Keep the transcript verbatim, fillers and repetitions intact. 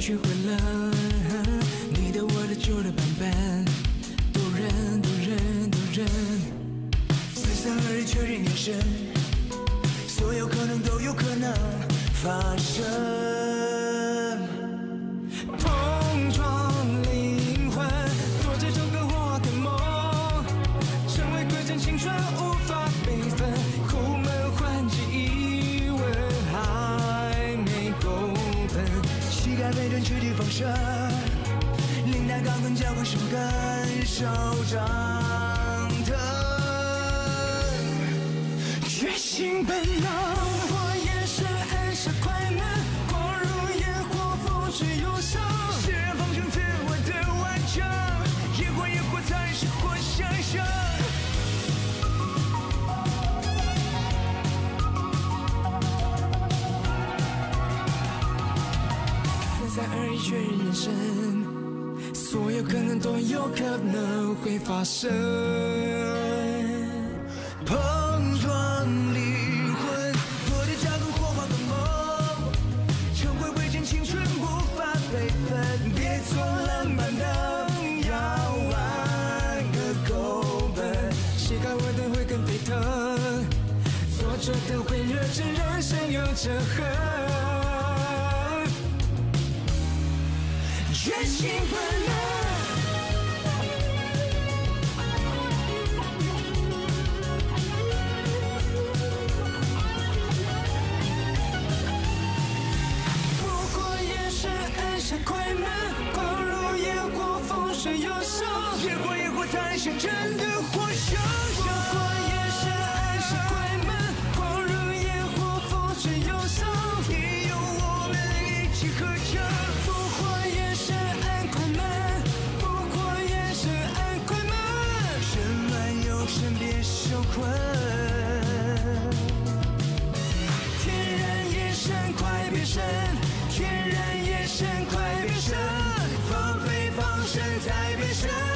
学会了你的、我的、旧的版本，多人、多人、多人。四三二一，确认眼神，所有可能都有可能发生。碰撞灵魂，多这种的火的梦，成为归真青春无法备份。苦闷换记忆问还没够本，膝盖被人躯体放射，领带高跟脚会生根手掌疼，决心奔腾。我也是暗杀快门，光如烟火，风吹忧伤。释然放生自我的顽强，野火野火才是我想象。四三二一，确认眼神，所有可能都有可能会发生。碰撞灵魂，我的脚跟火花的梦，成为未见青春无法备份。别做浪漫的要玩个够本，膝盖我的会更沸腾，坐着的会热忱，人生有着恨。决心本能，不过也是按下快门，光如烟火，风吹忧伤。野火野火才是真的火熊熊。不过也是按下快门，光如烟火，风吹忧伤。也有我们一起合唱。身别受困，天然眼神快变身，天然眼神快变身，放飞放生才变身。